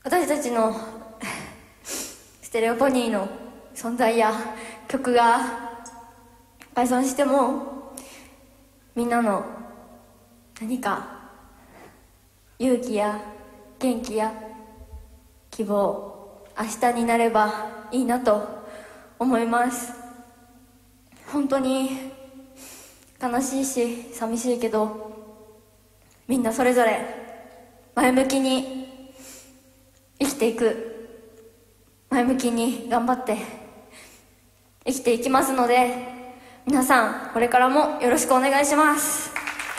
私たちのステレオポニーの存在や曲が解散しても、みんなの何か勇気や元気や希望、明日になればいいなと思います。本当に悲しいし寂しいけど、みんなそれぞれ前向きに生きていく、前向きに頑張って生きていきますので、皆さんこれからもよろしくお願いします。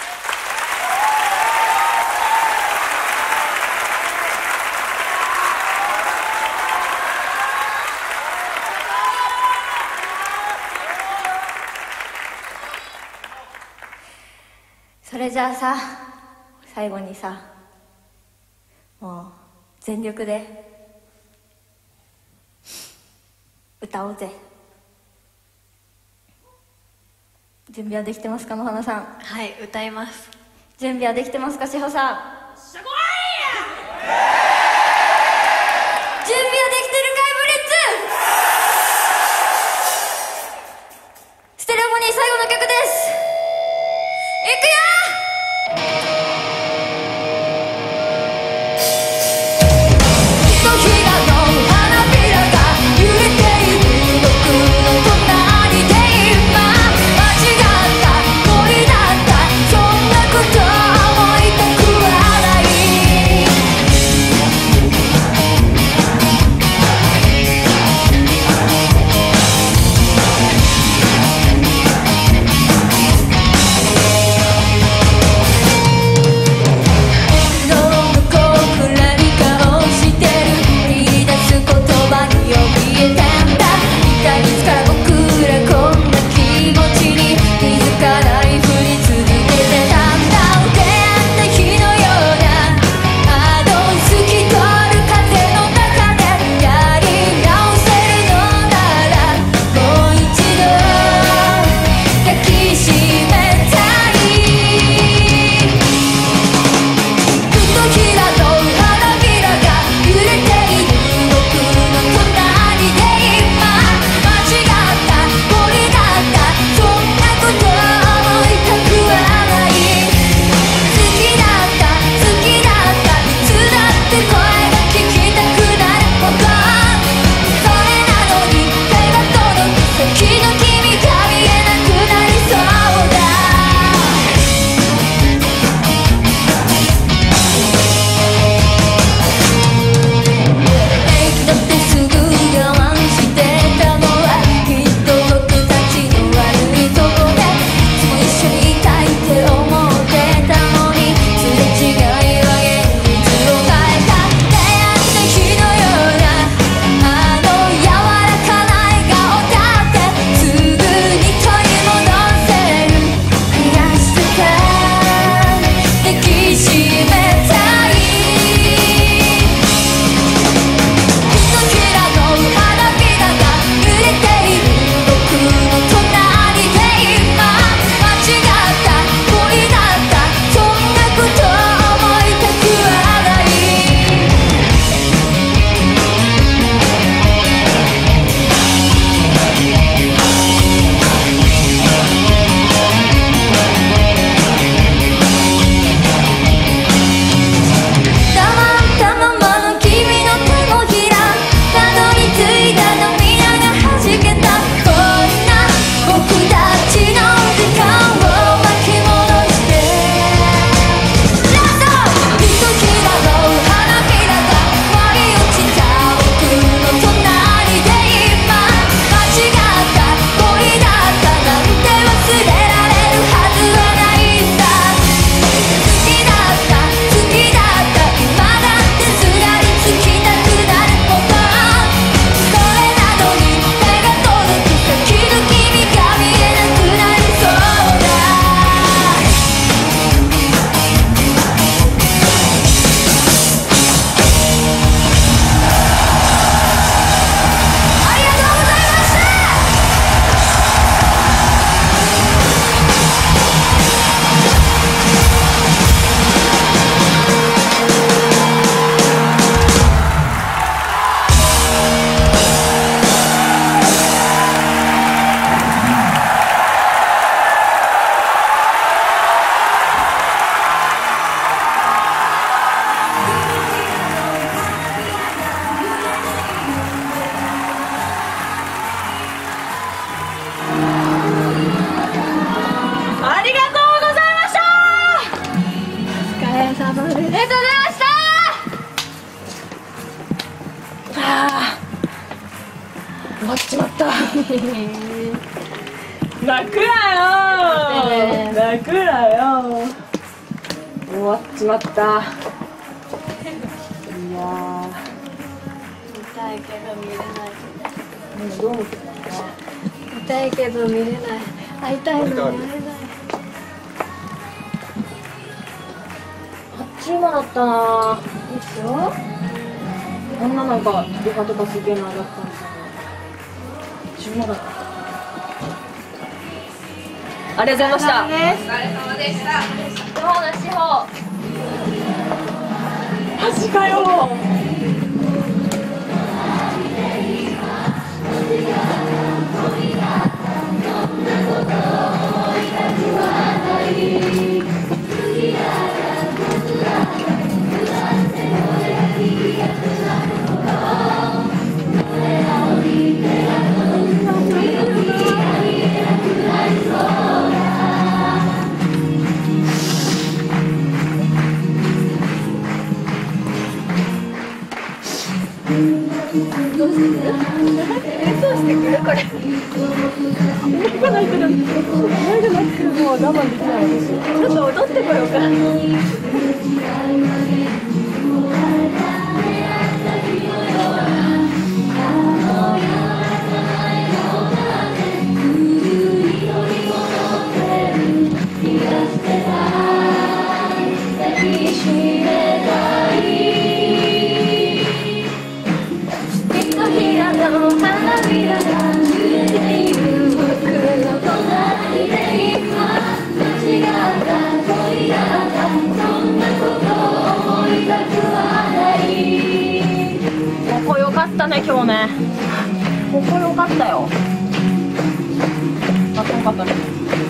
それじゃあさ、最後にさ、もう全力で歌おうぜ。準備はできてますか、野花さん。 はい、歌います。 準備はできてますか、志保さん。準備はできてるかい、ブリッツ。ステレオポニー最後の曲です。いくよ。Hitohiraの花びらが揺れている僕の隣で今、間違った恋だった、そんなこと思いたくはない。 泣くなよ泣くなよ。終わっちまった。いや見たいけど見れない。 どう思ってたの？ 見たいけど見れない。会いたいのに会えない。 あっち馬だったな。 でしょ？ こんななんかデカとかすげえなだったんですよね。あっち馬だった。ありがとうございました。 お疲れ様でした。 司法の司法。 マジかよ。 ちょっと踊ってこようか。 ここ良かったね今日ね。ここ良かったよ。あ、よかったね。